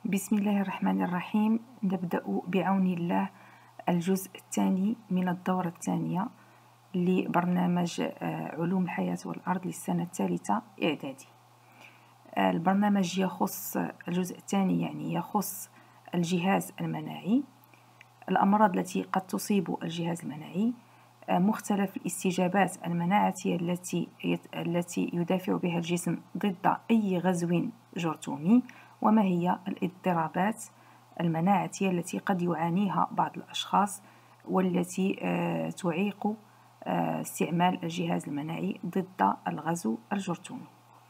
بسم الله الرحمن الرحيم. نبدأ بعون الله الجزء الثاني من الدورة الثانية لبرنامج علوم الحياة والأرض للسنة الثالثة إعدادي. البرنامج يخص الجزء الثاني، يعني يخص الجهاز المناعي، الأمراض التي قد تصيب الجهاز المناعي، مختلف الاستجابات المناعية التي يدافع بها الجسم ضد أي غزو جرثومي، وما هي الاضطرابات المناعية التي قد يعانيها بعض الأشخاص والتي تعيق استعمال الجهاز المناعي ضد الغزو الجرثومي.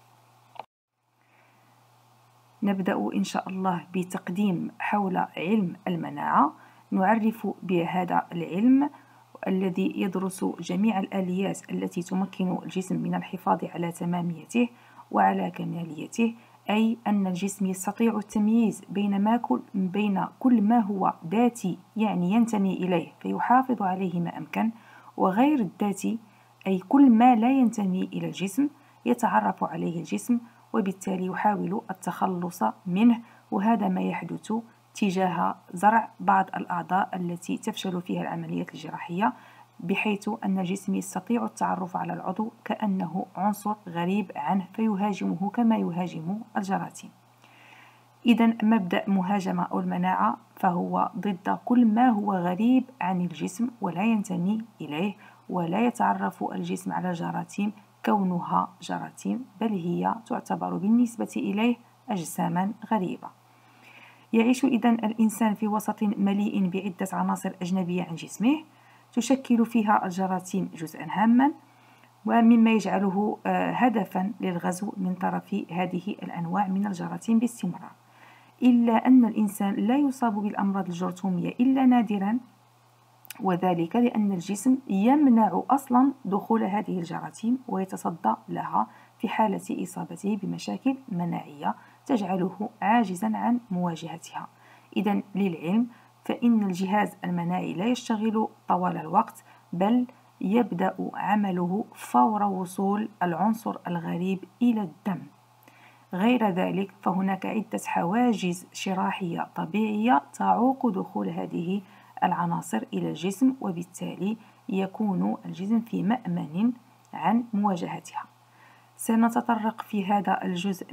نبدأ إن شاء الله بتقديم حول علم المناعة. نعرف بهذا العلم الذي يدرس جميع الآليات التي تمكن الجسم من الحفاظ على تماميته وعلى كماليته، أي أن الجسم يستطيع التمييز بين كل ما هو ذاتي، يعني ينتمي إليه فيحافظ عليه ما أمكن، وغير الذاتي، أي كل ما لا ينتمي إلى الجسم يتعرف عليه الجسم وبالتالي يحاول التخلص منه. وهذا ما يحدث تجاه زرع بعض الأعضاء التي تفشل فيها العمليات الجراحية، بحيث أن الجسم يستطيع التعرف على العضو كأنه عنصر غريب عنه فيهاجمه كما يهاجم الجراثيم. إذن مبدأ مهاجمة أو المناعة فهو ضد كل ما هو غريب عن الجسم ولا ينتمي إليه، ولا يتعرف الجسم على الجراثيم كونها جراثيم، بل هي تعتبر بالنسبة إليه أجساما غريبة. يعيش إذن الإنسان في وسط مليء بعدة عناصر أجنبية عن جسمه تشكل فيها الجراثيم جزءا هاما، ومما يجعله هدفا للغزو من طرف هذه الأنواع من الجراثيم باستمرار. إلا أن الإنسان لا يصاب بالأمراض الجرثومية إلا نادرا، وذلك لأن الجسم يمنع أصلا دخول هذه الجراثيم ويتصدى لها في حالة إصابته بمشاكل مناعية تجعله عاجزا عن مواجهتها. إذن للعلم فإن الجهاز المناعي لا يشتغل طوال الوقت، بل يبدأ عمله فور وصول العنصر الغريب إلى الدم. غير ذلك فهناك عدة حواجز شراحية طبيعية تعوق دخول هذه العناصر إلى الجسم، وبالتالي يكون الجسم في مأمن عن مواجهتها. سنتطرق في هذا الجزء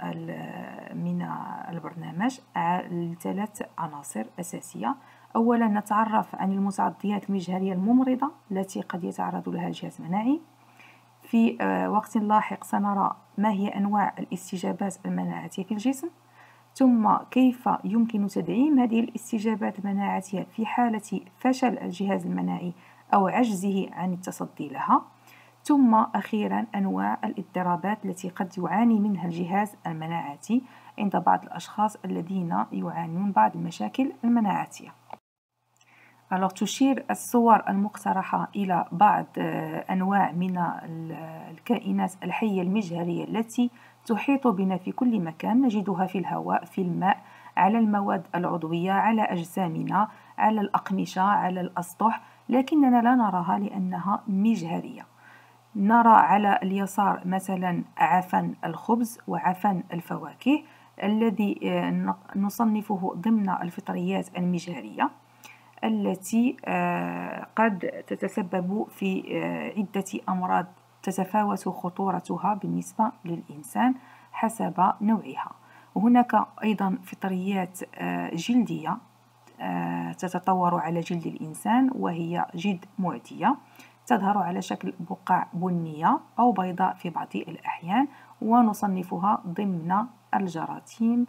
من البرنامج لثلاث عناصر أساسية. أولا نتعرف عن المتعديات المجهرية الممرضة التي قد يتعرض لها الجهاز المناعي. في وقت لاحق سنرى ما هي أنواع الاستجابات المناعية في الجسم، ثم كيف يمكن تدعيم هذه الاستجابات المناعية في حالة فشل الجهاز المناعي أو عجزه عن التصدي لها، ثم أخيرا أنواع الاضطرابات التي قد يعاني منها الجهاز المناعي عند بعض الأشخاص الذين يعانون بعض المشاكل المناعية. تشير الصور المقترحة إلى بعض أنواع من الكائنات الحية المجهرية التي تحيط بنا في كل مكان، نجدها في الهواء، في الماء، على المواد العضوية، على أجسامنا، على الأقمشة، على الأسطح، لكننا لا نراها لأنها مجهرية. نرى على اليسار مثلا عفن الخبز وعفن الفواكه الذي نصنفه ضمن الفطريات المجهرية التي قد تتسبب في عدة أمراض تتفاوت خطورتها بالنسبة للإنسان حسب نوعها. وهناك أيضا فطريات جلدية تتطور على جلد الإنسان، وهي جلد معدية تظهر على شكل بقع بنية أو بيضاء في بعض الأحيان، ونصنفها ضمن الجراثيم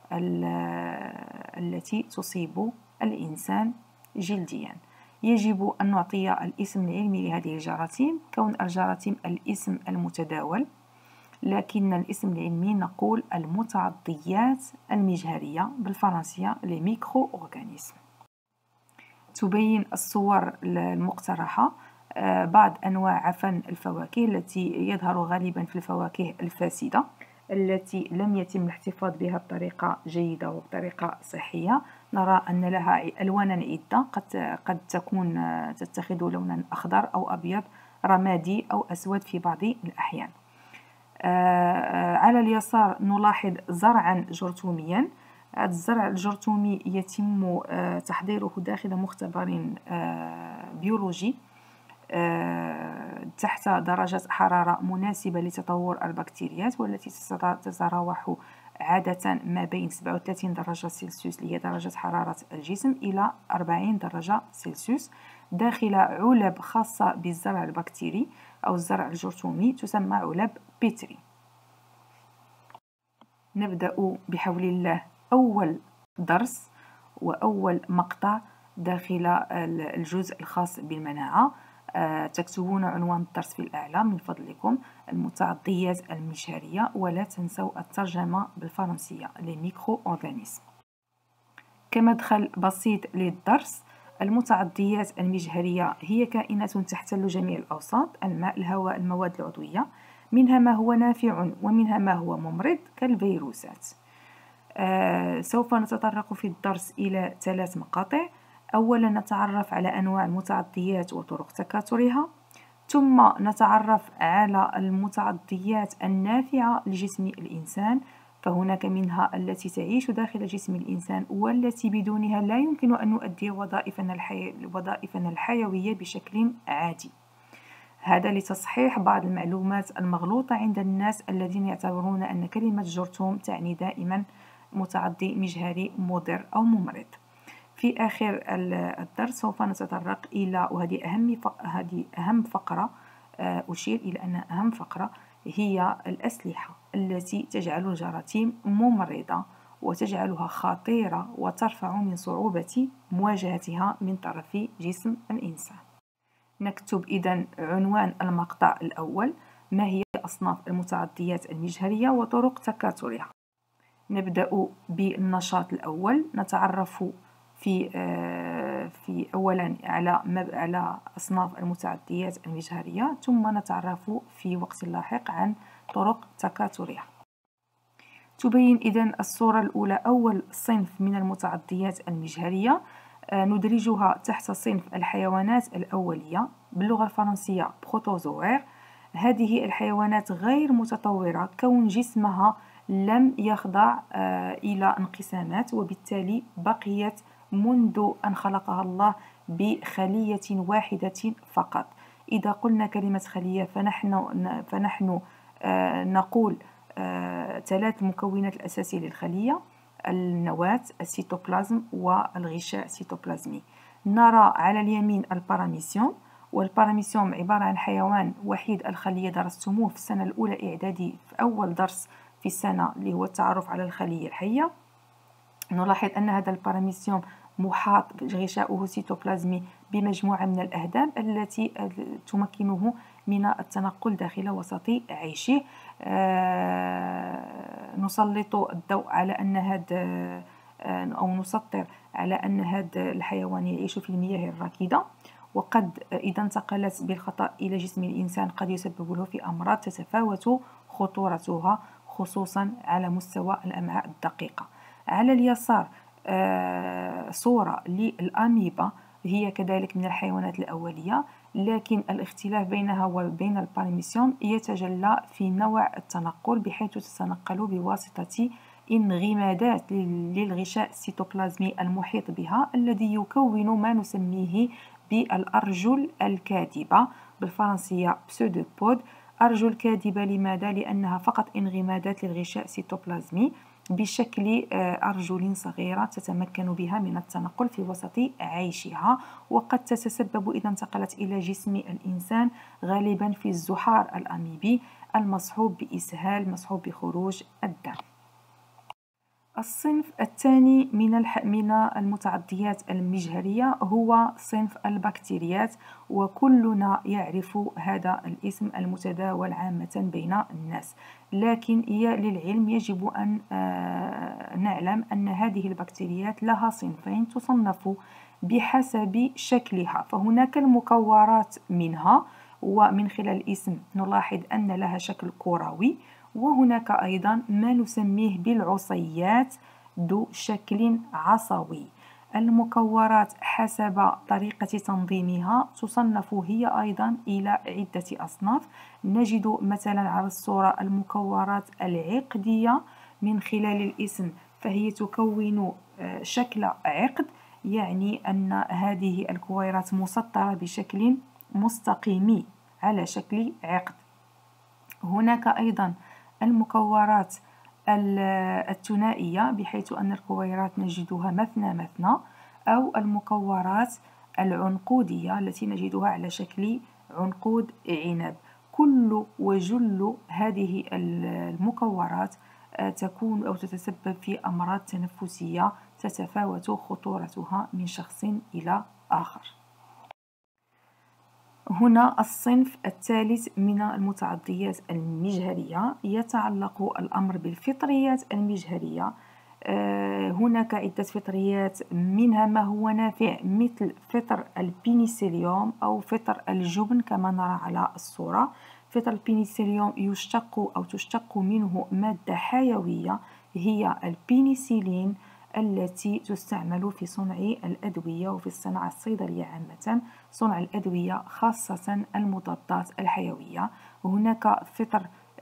التي تصيب الإنسان جلديا. يجب أن نعطي الاسم العلمي لهذه الجراثيم، كون الجراثيم الاسم المتداول، لكن الاسم العلمي نقول المتعضيات المجهرية بالفرنسية les micro-organismes. تبين الصور المقترحة بعض أنواع عفن الفواكه التي يظهر غالبا في الفواكه الفاسدة التي لم يتم الاحتفاظ بها بطريقة جيدة وبطريقة صحية. نرى أن لها ألوانا عدة، قد تكون تتخذ لونا أخضر أو أبيض رمادي أو أسود في بعض الأحيان. على اليسار نلاحظ زرعا جرثوميا هذا الزرع الجرثومي يتم تحضيره داخل مختبر بيولوجي تحت درجة حرارة مناسبة لتطور البكتيريات، والتي تتراوح عادة ما بين 37 درجة سلسيوس اللي هي درجة حرارة الجسم إلى 40 درجة سلسيوس، داخل علب خاصة بالزرع البكتيري أو الزرع الجرثومي تسمى علب بيتري. نبدأ بحول الله أول درس وأول مقطع داخل الجزء الخاص بالمناعة. تكتبون عنوان الدرس في الأعلى من فضلكم: المتعضيات المجهرية، ولا تنسوا الترجمة بالفرنسية les micro-organismes. كمدخل بسيط للدرس: المتعضيات المجهرية هي كائنات تحتل جميع الأوساط: الماء، الهواء، المواد العضوية، منها ما هو نافع ومنها ما هو ممرض كالفيروسات. سوف نتطرق في الدرس إلى 3 مقاطع. أولا نتعرف على أنواع المتعضيات وطرق تكاثرها، ثم نتعرف على المتعضيات النافعة لجسم الإنسان، فهناك منها التي تعيش داخل جسم الإنسان والتي بدونها لا يمكن أن نؤدي وظائفنا الحيوية بشكل عادي. هذا لتصحيح بعض المعلومات المغلوطة عند الناس الذين يعتبرون أن كلمة جرثوم تعني دائما متعضي مجهري مضر أو ممرض. في آخر الدرس سوف نتطرق إلى، وهذه أهم فقرة، أشير إلى أن أهم فقرة هي الأسلحة التي تجعل الجراثيم ممرضة وتجعلها خطيرة وترفع من صعوبة مواجهتها من طرف جسم الإنسان. نكتب إذن عنوان المقطع الأول: ما هي أصناف المتعضيات المجهرية وطرق تكاثرها. نبدأ بالنشاط الأول. نتعرف في أولا على أصناف المتعديات المجهرية، ثم نتعرف في وقت لاحق عن طرق تكاثرها. تبين إذن الصورة الأولى أول صنف من المتعديات المجهرية، ندرجها تحت صنف الحيوانات الأولية، باللغة الفرنسية بروتوزوير. هذه الحيوانات غير متطورة كون جسمها لم يخضع إلى انقسامات، وبالتالي بقيت منذ أن خلقها الله بخلية واحدة فقط. إذا قلنا كلمة خلية فنحن نقول 3 مكونات الأساسية للخلية: النواة، السيتوبلازم، والغشاء السيتوبلازمي. نرى على اليمين الباراميسيوم، والباراميسيوم عبارة عن حيوان وحيد الخلية، درستموه في السنة الأولى إعدادي في أول درس في السنة اللي هو التعرف على الخلية الحية. نلاحظ أن هذا الباراميسيوم محاط غشاؤه سيتوبلازمي بمجموعة من الأهداب التي تمكنه من التنقل داخل وسط عيشه. نسلط الضوء على أن أو نسطر على أن هذا الحيوان يعيش في المياه الراكدة، وقد إذا انتقلت بالخطأ إلى جسم الإنسان قد يسبب له في أمراض تتفاوت خطورتها، خصوصا على مستوى الأمعاء الدقيقة. على اليسار صورة للأميبا، هي كذلك من الحيوانات الأولية، لكن الاختلاف بينها وبين الباراميسيوم يتجلى في نوع التنقل، بحيث تتنقل بواسطة انغمادات للغشاء السيتوبلازمي المحيط بها، الذي يكون ما نسميه بالأرجل الكاذبة، بالفرنسية بسودوبود. أرجل كاذبة لماذا؟ لأنها فقط انغمادات للغشاء السيتوبلازمي بشكل أرجل صغيرة تتمكن بها من التنقل في وسط عيشها، وقد تتسبب إذا انتقلت إلى جسم الإنسان غالبا في الزحار الأميبي المصحوب بإسهال مصحوب بخروج الدم. الصنف الثاني من المتعديات المجهرية هو صنف البكتيريات، وكلنا يعرف هذا الاسم المتداول عامة بين الناس، لكن للعلم يجب أن نعلم أن هذه البكتيريات لها صنفين تصنف بحسب شكلها. فهناك المكورات منها، ومن خلال الاسم نلاحظ أن لها شكل كروي، وهناك أيضا ما نسميه بالعصيات ذو شكل عصوي. المكورات حسب طريقة تنظيمها تصنف هي أيضا إلى عدة أصناف. نجد مثلا على الصورة المكورات العقدية، من خلال الاسم فهي تكون شكل عقد، يعني أن هذه الكويرات مسطرة بشكل مستقيم على شكل عقد. هناك أيضا المكورات الثنائية، بحيث أن الكويرات نجدها مثنى مثنى، أو المكورات العنقودية التي نجدها على شكل عنقود عنب. كل وجل هذه المكورات تكون أو تتسبب في أمراض تنفسية تتفاوت خطورتها من شخص إلى آخر. هنا الصنف الثالث من المتعضيات المجهرية، يتعلق الأمر بالفطريات المجهرية. هناك عدة فطريات، منها ما هو نافع مثل فطر البينيسيليوم أو فطر الجبن كما نرى على الصورة. فطر البينيسيليوم يشتق أو تشتق منه مادة حيوية هي البينيسيلين، التي تستعمل في صنع الأدوية وفي الصناعة الصيدلية عامة، صنع الأدوية خاصة المضادات الحيوية. وهناك فطر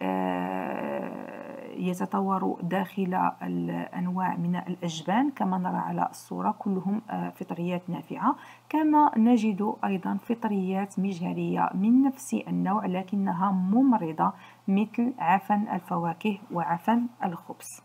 يتطور داخل الأنواع من الأجبان كما نرى على الصورة، كلهم فطريات نافعة. كما نجد أيضا فطريات مجهرية من نفس النوع لكنها ممرضة، مثل عفن الفواكه وعفن الخبز.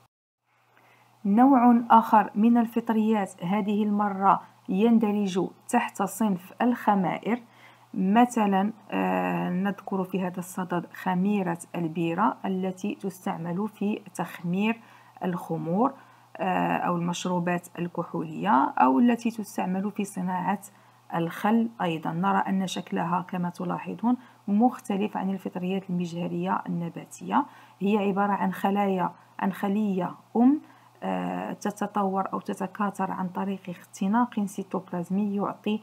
نوع آخر من الفطريات هذه المرة يندرج تحت صنف الخمائر. مثلا نذكر في هذا الصدد خميرة البيرة التي تستعمل في تخمير الخمور أو المشروبات الكحولية، أو التي تستعمل في صناعة الخل. أيضا نرى أن شكلها كما تلاحظون مختلف عن الفطريات المجهرية النباتية. هي عبارة عن خلية تتطور أو تتكاثر عن طريق اختناق سيتوبلازمي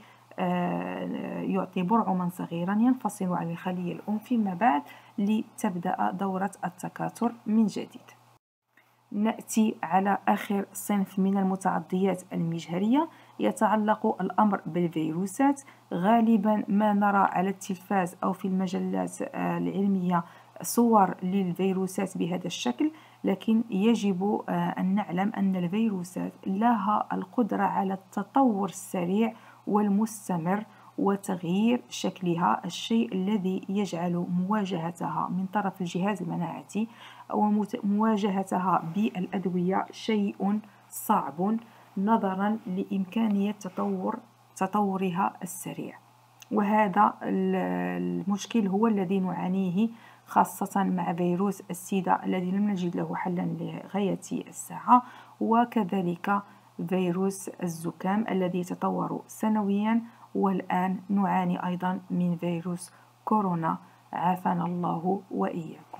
يعطي برعما صغيرا ينفصل عن الخلية الأم فيما بعد لتبدأ دورة التكاثر من جديد. نأتي على آخر صنف من المتعضيات المجهرية، يتعلق الأمر بالفيروسات. غالبا ما نرى على التلفاز أو في المجلات العلمية صور للفيروسات بهذا الشكل، لكن يجب أن نعلم أن الفيروسات لها القدرة على التطور السريع والمستمر وتغيير شكلها، الشيء الذي يجعل مواجهتها من طرف الجهاز المناعي ومواجهتها بالأدوية شيء صعب نظرا لإمكانية تطورها السريع. وهذا المشكل هو الذي نعانيه خاصة مع فيروس السيدا الذي لم نجد له حلا لغاية الساعة، وكذلك فيروس الزكام الذي يتطور سنويا، والآن نعاني أيضا من فيروس كورونا، عافانا الله وإياكم.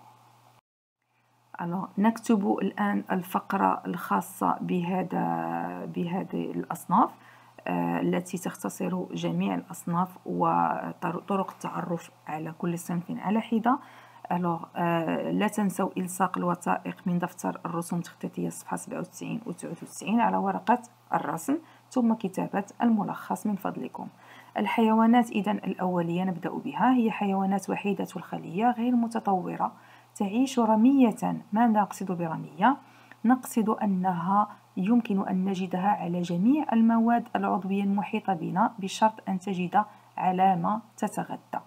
نكتب الآن الفقرة الخاصة بهذه الأصناف التي تختصر جميع الأصناف وطرق التعرف على كل صنف على حدة. لا تنسوا إلصاق الوثائق من دفتر الرسوم التخطيطية صفحة 97 و 99 على ورقة الرسم، ثم كتابة الملخص من فضلكم. الحيوانات إذن الأولية نبدأ بها، هي حيوانات وحيدة الخلية غير متطورة تعيش رمية. ما نقصد برمية؟ نقصد أنها يمكن أن نجدها على جميع المواد العضوية المحيطة بنا بشرط أن تجد علامة تتغذى.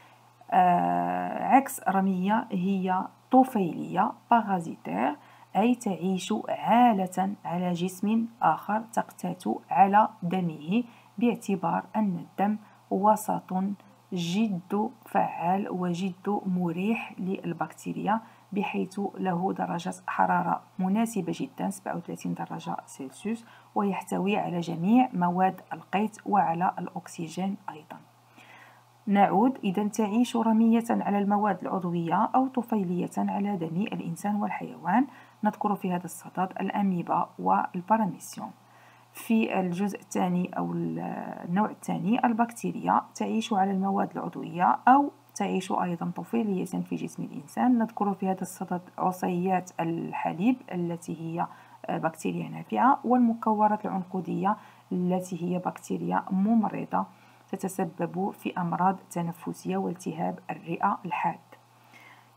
عكس رمية هي طفيلية بارازيتير، أي تعيش عالة على جسم آخر تقتات على دمه، باعتبار أن الدم وسط جد فعال وجد مريح للبكتيريا، بحيث له درجة حرارة مناسبة جدا 37 درجة سلسيوس، ويحتوي على جميع مواد القيت وعلى الأكسجين أيضا. نعود، إذا تعيش رمية على المواد العضوية أو طفيلية على دم الإنسان والحيوان. نذكر في هذا الصدد الأميبا والباراميسيوم. في الجزء الثاني أو النوع الثاني البكتيريا تعيش على المواد العضوية أو تعيش أيضا طفيلية في جسم الإنسان. نذكر في هذا الصدد عصيات الحليب التي هي بكتيريا نافعة، والمكورات العنقودية التي هي بكتيريا ممرضة تتسبب في أمراض تنفسية والتهاب الرئة الحاد.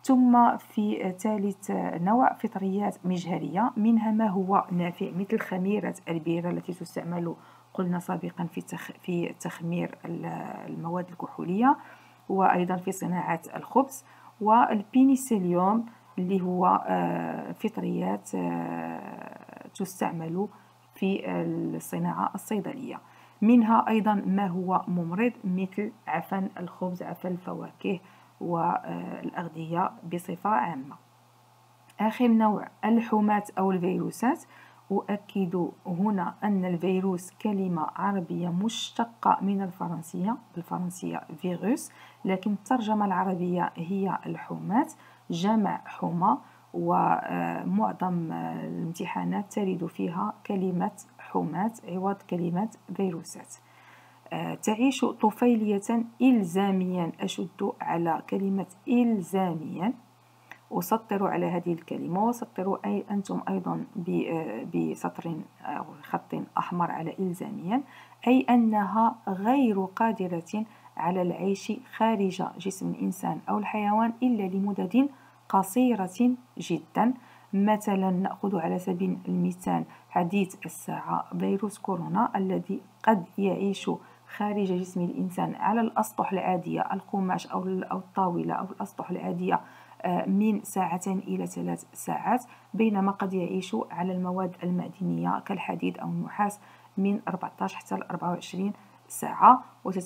ثم في ثالث نوع فطريات مجهرية، منها ما هو نافع مثل خميرة البيرة التي تستعمل قلنا سابقا في تخمير المواد الكحولية، وأيضا في صناعة الخبز. والبينيسيليوم اللي هو فطريات تستعمل في الصناعة الصيدلية. منها أيضا ما هو ممرض مثل عفن الخبز، عفن الفواكه، والأغذية بصفة عامة. آخر نوع الحمات أو الفيروسات. أؤكد هنا أن الفيروس كلمة عربية مشتقة من بالفرنسية فيروس، لكن الترجمة العربية هي الحمات، جمع حمى، ومعظم الامتحانات ترد فيها كلمة حمات عوض كلمة فيروسات. تعيش طفيلية إلزاميا. أشد على كلمة إلزاميا، أسطر على هذه الكلمة، وسطروا أنتم أيضا بسطر أو خط أحمر على إلزاميا، أي أنها غير قادرة على العيش خارج جسم الإنسان أو الحيوان إلا لمدد قصيرة جدا. مثلا نأخذ على سبيل المثال حديث الساعة فيروس كورونا الذي قد يعيش خارج جسم الإنسان على الأسطح العادية، القماش أو الطاولة أو الأسطح العادية، من 2 إلى 3 ساعات، بينما قد يعيش على المواد المعدنية كالحديد أو النحاس من 14 حتى 24 ساعة.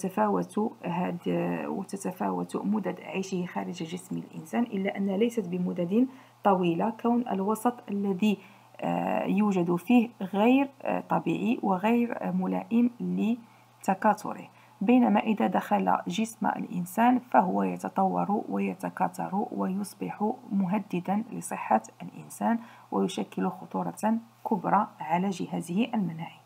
وتتفاوت مدد عيشه خارج جسم الإنسان، إلا أنها ليست بمدد طويلة، كون الوسط الذي يوجد فيه غير طبيعي وغير ملائم لتكاثره. بينما إذا دخل جسم الإنسان فهو يتطور ويتكاثر ويصبح مهددا لصحة الإنسان، ويشكل خطورة كبرى على جهازه المناعي.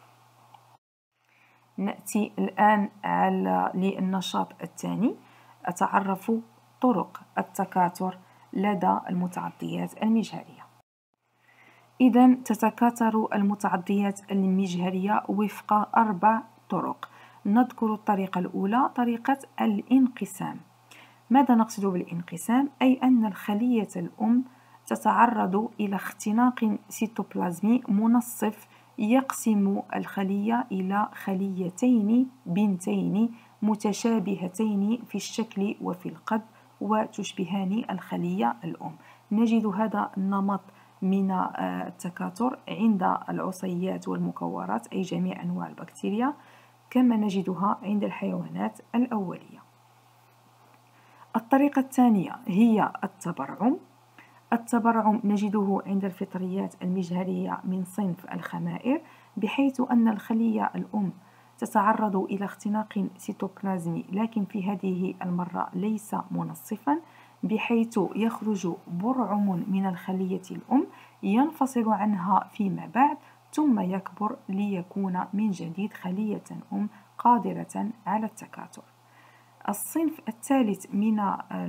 نأتي الآن للنشاط الثاني، أتعرف طرق التكاثر لدى المتعضيات المجهرية. إذا تتكاثر المتعضيات المجهرية وفق 4 طرق. نذكر الطريقة الأولى، طريقة الانقسام. ماذا نقصد بالانقسام؟ أي أن الخلية الأم تتعرض إلى اختناق سيتوبلازمي منصف يقسم الخلية إلى خليتين بنتين متشابهتين في الشكل وفي القد، وتشبهان الخلية الأم. نجد هذا النمط من التكاثر عند العصيات والمكورات، أي جميع أنواع البكتيريا، كما نجدها عند الحيوانات الأولية. الطريقة الثانية هي التبرعم. التبرعم نجده عند الفطريات المجهرية من صنف الخمائر، بحيث أن الخلية الأم تتعرض إلى اختناق سيتوبلازمي، لكن في هذه المرة ليس منصفا، بحيث يخرج برعم من الخلية الأم ينفصل عنها فيما بعد، ثم يكبر ليكون من جديد خلية أم قادرة على التكاثر. الصنف الثالث من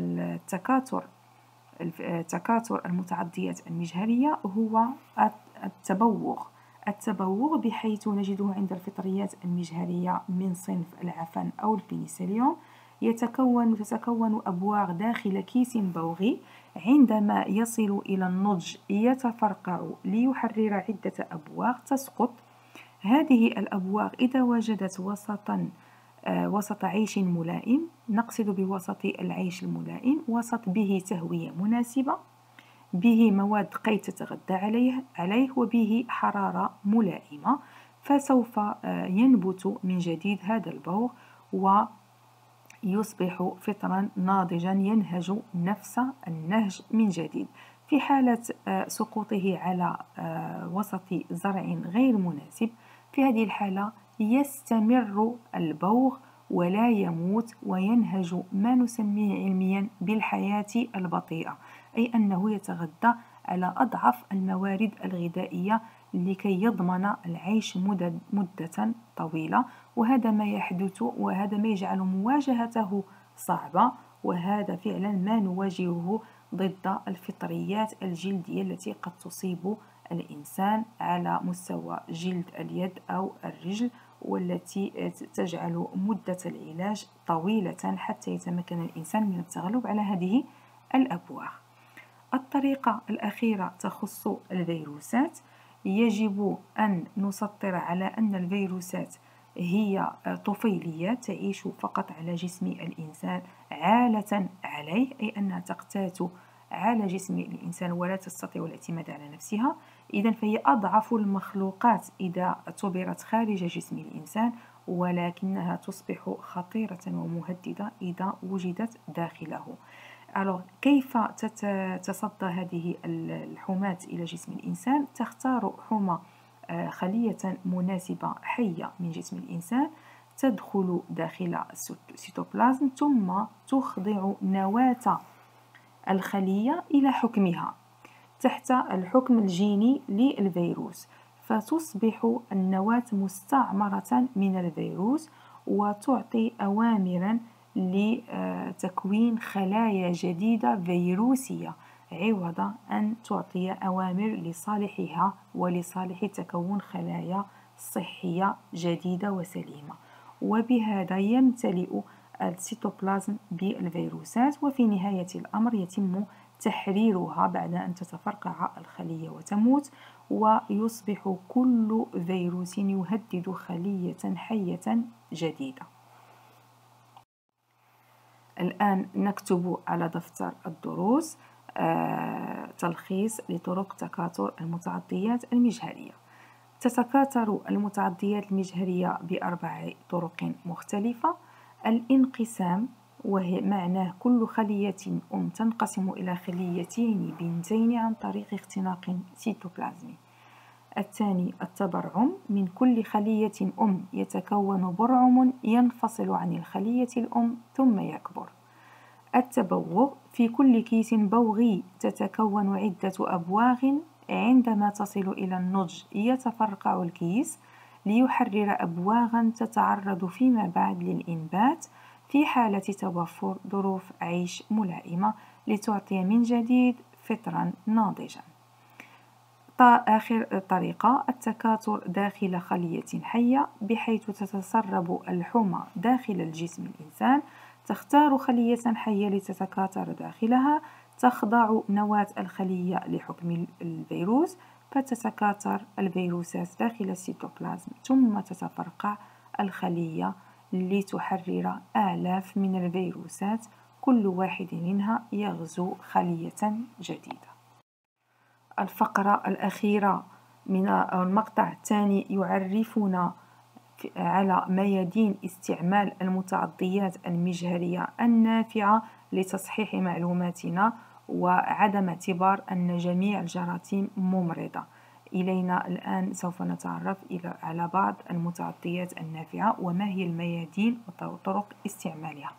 تكاثر المتعضيات المجهرية هو التبوغ، بحيث نجده عند الفطريات المجهرية من صنف العفن أو البينيسيليوم. تتكون أبواغ داخل كيس بوغي، عندما يصل إلى النضج يتفرقع ليحرر عدة أبواغ تسقط. هذه الأبواغ إذا وجدت وسط عيش ملائم، نقصد بوسط العيش الملائم وسط به تهوية مناسبة، به مواد قيد تتغذى عليه وبه حرارة ملائمة، فسوف ينبت من جديد هذا البوغ ويصبح فطرا ناضجا ينهج نفس النهج من جديد. في حالة سقوطه على وسط زرع غير مناسب، في هذه الحالة يستمر البوغ ولا يموت، وينهج ما نسميه علميا بالحياة البطيئة، أي أنه يتغذى على أضعف الموارد الغذائية لكي يضمن العيش مدة طويلة. وهذا ما يحدث، وهذا ما يجعل مواجهته صعبة، وهذا فعلا ما نواجهه ضد الفطريات الجلدية التي قد تصيب الإنسان على مستوى جلد اليد أو الرجل، والتي تجعل مدة العلاج طويلة حتى يتمكن الإنسان من التغلب على هذه الأبواغ. الطريقة الأخيرة تخص الفيروسات. يجب أن نسطر على أن الفيروسات هي طفيليات تعيش فقط على جسم الإنسان عالة عليه، أي أنها تقتات على جسم الإنسان ولا تستطيع الاعتماد على نفسها. إذن فهي أضعف المخلوقات إذا اعتبرت خارج جسم الإنسان، ولكنها تصبح خطيرة ومهددة إذا وجدت داخله. كيف تتصدى هذه الحماة إلى جسم الإنسان؟ تختار حمى خلية مناسبة حية من جسم الإنسان، تدخل داخل السيتوبلازم ثم تخضع نواة الخلية إلى حكمها تحت الحكم الجيني للفيروس، فتصبح النواة مستعمرة من الفيروس وتعطي أوامرا لتكوين خلايا جديدة فيروسية، عوض أن تعطي أوامر لصالحها ولصالح تكون خلايا صحية جديدة وسليمة. وبهذا يمتلئ السيتوبلازم بالفيروسات، وفي نهاية الأمر يتم تحريرها بعد أن تتفرقع الخلية وتموت، ويصبح كل فيروس يهدد خلية حية جديدة. الآن نكتب على دفتر الدروس تلخيص لطرق تكاثر المتعضيات المجهرية. تتكاثر المتعضيات المجهرية ب4 طرق مختلفة. الانقسام، وهي معناه كل خلية تنقسم إلى خليتين بنتين عن طريق اختناق سيتوبلازمي. الثاني التبرعم، من كل خلية يتكون برعم ينفصل عن الخلية الأم ثم يكبر. التبوغ، في كل كيس بوغي تتكون عدة أبواغ، عندما تصل إلى النضج يتفرقع الكيس ليحرر أبواغا تتعرض فيما بعد للإنبات في حالة توفر ظروف عيش ملائمة لتعطي من جديد فطرا ناضجا. آخر طريقة التكاثر داخل خلية حية، بحيث تتسرب الحمى داخل الجسم الإنسان، تختار خلية حية لتتكاثر داخلها، تخضع نواة الخلية لحكم الفيروس، فتتكاثر الفيروسات داخل السيتوبلازم، ثم تتفرقع الخلية لتحرر آلاف من الفيروسات، كل واحد منها يغزو خلية جديدة. الفقرة الأخيرة من المقطع الثاني يعرفنا على ميادين استعمال المتعضيات المجهرية النافعة لتصحيح معلوماتنا وعدم اعتبار أن جميع الجراثيم ممرضة. إلينا الآن سوف نتعرف على بعض المتعضيات النافعة وما هي الميادين وطرق استعمالها.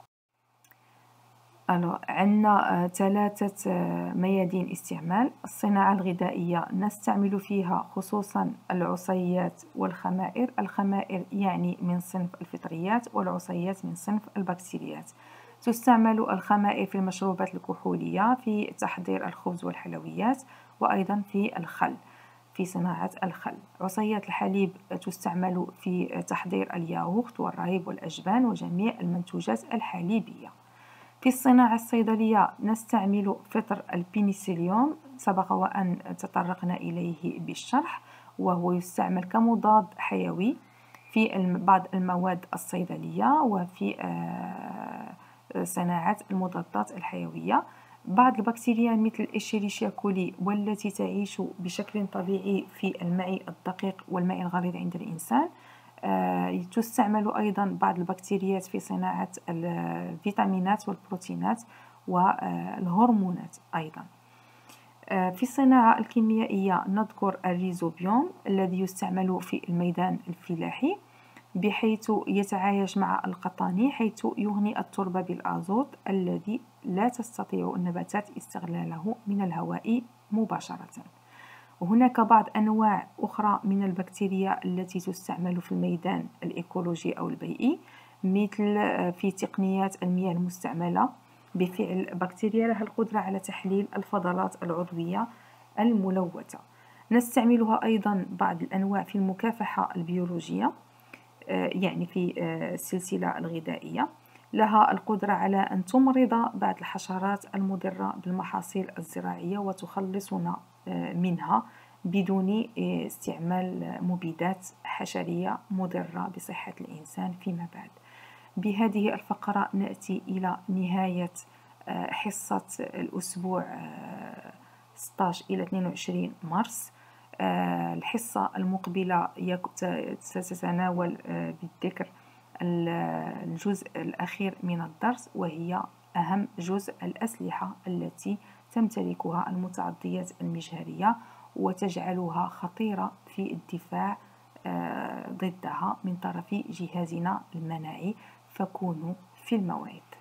عندنا 3 ميادين استعمال. الصناعة الغذائية نستعمل فيها خصوصا العصيات والخمائر. الخمائر يعني من صنف الفطريات، والعصيات من صنف البكتيريات. تستعمل الخمائر في المشروبات الكحولية، في تحضير الخبز والحلويات، وأيضا في الخل، في صناعة الخل. عصيات الحليب تستعمل في تحضير الياغورت والرهيب والأجبان وجميع المنتوجات الحليبية. في الصناعة الصيدلية نستعمل فطر البنسليوم، سبق وأن تطرقنا إليه بالشرح، وهو يستعمل كمضاد حيوي في بعض المواد الصيدلية وفي صناعة المضادات الحيوية. بعض البكتيريا مثل إشيريشيا كولي، والتي تعيش بشكل طبيعي في الماء الدقيق والماء الغليظ عند الإنسان. تستعمل أيضا بعض البكتيريات في صناعة الفيتامينات والبروتينات والهرمونات أيضا. في الصناعة الكيميائية نذكر الريزوبيوم الذي يستعمل في الميدان الفلاحي، بحيث يتعايش مع القطاني، حيث يغني التربة بالأزوت الذي لا تستطيع النباتات استغلاله من الهواء مباشرة. وهناك بعض أنواع أخرى من البكتيريا التي تستعمل في الميدان الإيكولوجي أو البيئي، مثل في تقنيات المياه المستعملة، بفعل بكتيريا لها القدرة على تحليل الفضلات العضوية الملوثة. نستعملها أيضا بعض الأنواع في المكافحة البيولوجية، يعني في السلسلة الغذائية، لها القدرة على أن تمرض بعض الحشرات المضرة بالمحاصيل الزراعية وتخلصنا منها بدون استعمال مبيدات حشرية مضرة بصحة الإنسان فيما بعد. بهذه الفقرة نأتي إلى نهاية حصة الأسبوع 16 إلى 22 مارس. الحصة المقبلة ستتناول بالذكر الجزء الأخير من الدرس، وهي أهم جزء: الأسلحة التي تمتلكها المتعديات المجهرية وتجعلها خطيرة في الدفاع ضدها من طرف جهازنا المناعي. فكونوا في الموعد.